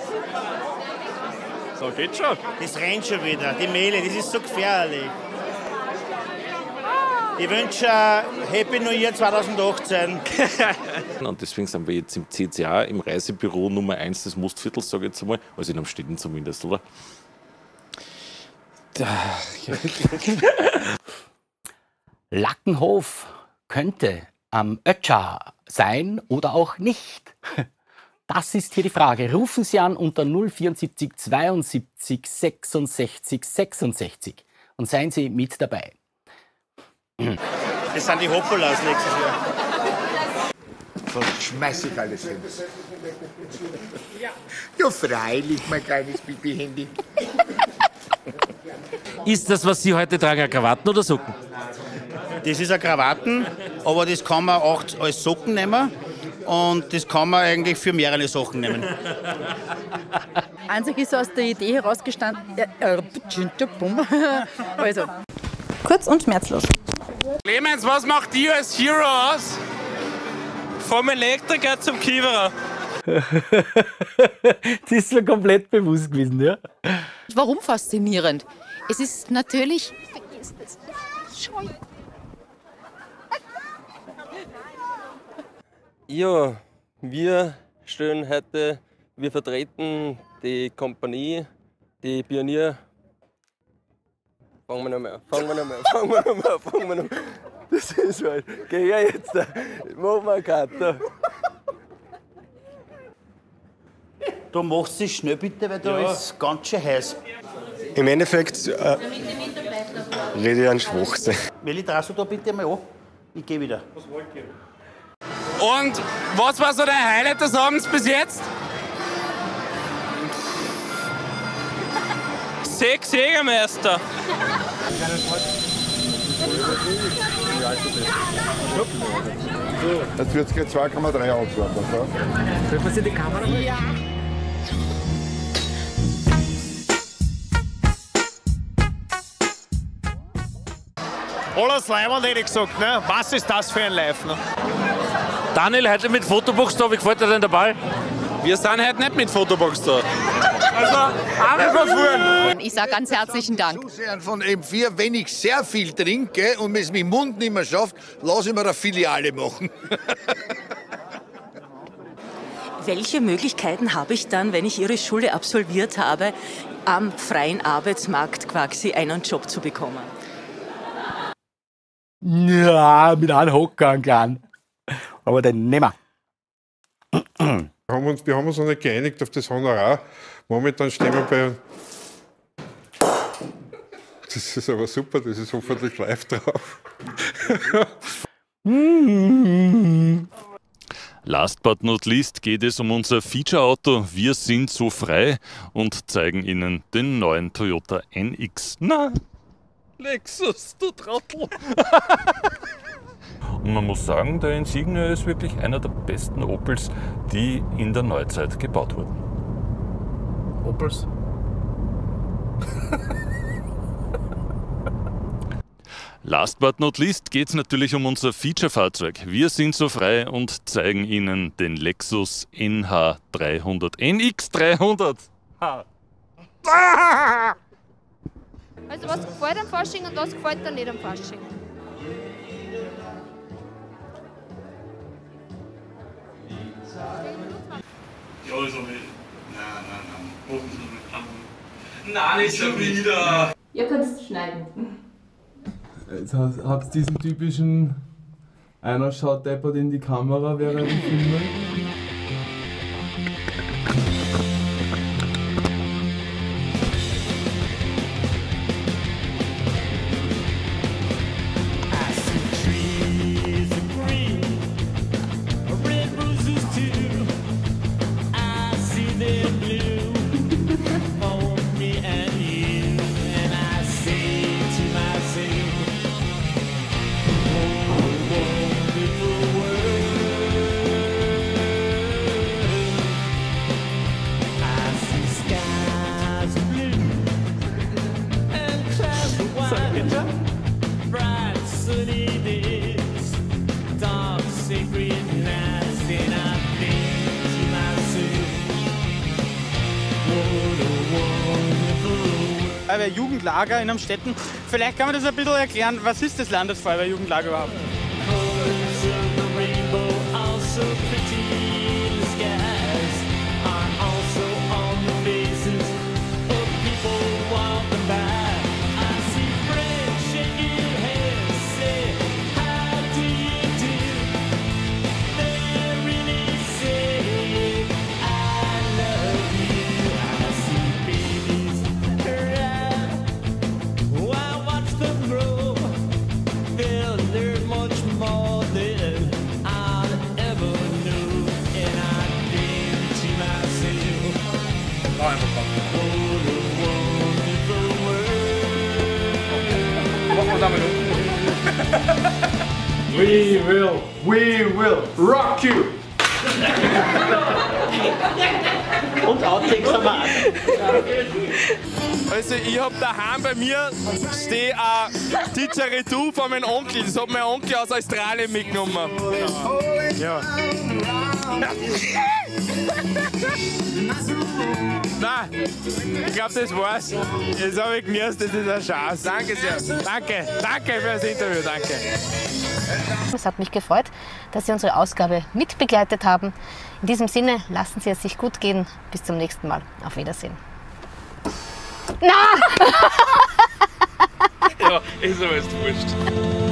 So geht's schon. Das rennt schon wieder. Die Mehle, das ist so gefährlich. Ich wünsche Happy New Year 2018. Und deswegen sind wir jetzt im CCA, im Reisebüro Nummer 1 des Mostviertels, sage ich jetzt einmal. Also in Amstetten zumindest, oder? Lackenhof könnte am Ötscha sein oder auch nicht. Das ist hier die Frage. Rufen Sie an unter 074 72 66 66 und seien Sie mit dabei. Das sind die Hoppolas nächstes Jahr. So schmeiß ich alles hin. Ja, freilich, mein kleines Bibi-Handy. Ist das, was Sie heute tragen, Krawatten oder Socken? Das ist eine Krawatten, aber das kann man auch als Socken nehmen. Und das kann man eigentlich für mehrere Sachen nehmen. Einzig ist so aus der Idee herausgestanden. Also. Kurz und schmerzlos. Clemens, was macht die als Hero aus? Vom Elektriker zum Kiewerer. Das ist mir komplett bewusst gewesen, ja. Warum faszinierend? Es ist natürlich. Ja, wir vertreten die Kompanie, die Pionier. Fangen wir nochmal an. Das ist halt. Geh her jetzt, mach mal eine Karte. Du machst es schnell bitte, weil da ist ganz schön heiß. Im Endeffekt rede ich einen Schwachsinn. Welli, drehst du da bitte mal an? Ich gehe wieder. Und was war so dein Highlight des Abends bis jetzt? 6 Jägermeister. Das wird jetzt 2,3 aufschlagen. Können Sie die Kamera mal? Ja. Alles Leibwand hätte ich gesagt, ne? Was ist das für ein Live? Ne? Daniel, heute mit Fotobox da, wie gefällt dir denn der Ball? Wir sind heute nicht mit Fotobox da. Also, alle verfuhren. Ich sage ganz herzlichen Dank. Zusehern von M4, wenn ich sehr viel trinke und es mit dem Mund nicht mehr schafft, lasse ich mir eine Filiale machen. Welche Möglichkeiten habe ich dann, wenn ich Ihre Schule absolviert habe, am freien Arbeitsmarkt quasi einen Job zu bekommen? Ja, mit einem Hocker, einen kleinen. Aber den nehmen wir. Wir haben uns noch nicht geeinigt auf das Honorar. Momentan stehen wir bei. Das ist aber super, das ist hoffentlich live drauf. Last but not least geht es um unser Feature-Auto. Wir sind so frei und zeigen Ihnen den neuen Toyota NX. Na, Lexus, du Trottel! Und man muss sagen, der Insignia ist wirklich einer der besten Opels, die in der Neuzeit gebaut wurden. Opels? Last but not least geht es natürlich um unser Feature-Fahrzeug. Wir sind so frei und zeigen Ihnen den Lexus NH300. NX300! Also was gefällt am Fasching und was gefällt dir nicht am Fasching? Ja, ist aber nicht. Nein, nicht schon wieder! Ihr könnt es schneiden. Jetzt habt ihr diesen typischen, einer schaut deppert in die Kamera während dem Filmen. Feuerwehrjugendlager in Amstetten. Vielleicht kann man das ein bisschen erklären, was ist das Landesfeuerwehrjugendlager überhaupt? We will rock you! Und Outtakes haben wir auch. Also ich hab daheim bei mir steht ein Didgeridoo von meinem Onkel. Das hat mein Onkel aus Australien mitgenommen. Ja. Nein, ich glaube, das war's. Jetzt habe ich genießt, das ist eine Chance. Danke sehr. Danke für das Interview, danke. Es hat mich gefreut, dass Sie unsere Ausgabe mitbegleitet haben. In diesem Sinne, lassen Sie es sich gut gehen. Bis zum nächsten Mal. Auf Wiedersehen. Na! Ja, ist aber jetzt wurscht.